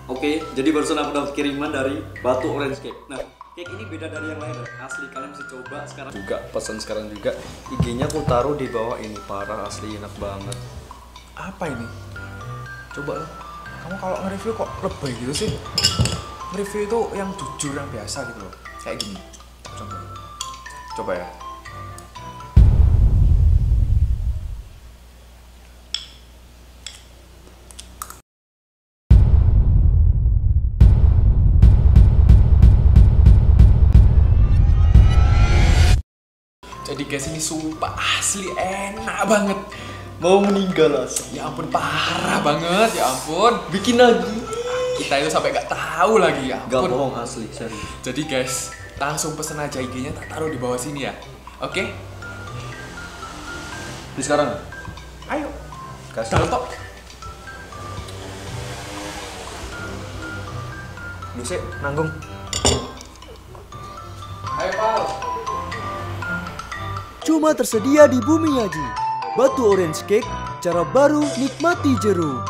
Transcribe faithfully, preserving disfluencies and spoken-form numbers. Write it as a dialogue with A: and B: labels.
A: Oke, jadi barusan aku dapat kiriman dari Batu Orange Cake. Nah, cake ini beda dari yang lain, asli. Kalian bisa coba sekarang juga, pesan sekarang juga. I G-nya aku taruh di bawah ini, parah asli enak banget.
B: Apa ini? Coba lah. Kamu kalau nge-review kok lebay gitu sih? Nge-review itu yang jujur, yang biasa gitu loh. Kayak gini. Contoh. Coba ya. Jadi guys, ini sumpah asli enak banget.
A: Mau meninggal asli.
B: Ya ampun, parah banget, ya ampun.
A: Bikin lagi.
B: Kita itu sampai gak tahu lagi, ya
A: Gak
B: ampun.
A: bohong asli, serius.
B: Jadi guys, langsung pesen aja I G-nya, tak taruh di bawah sini ya. Oke?
A: Ini sekarang?
B: Ayo.
A: Kasih.
B: Daltok.
A: Ini sih, nanggung.
B: Ayo, Pal.
C: Cuma tersedia di Bumi Yaji. Batu Orange Cake, cara baru nikmati jeruk.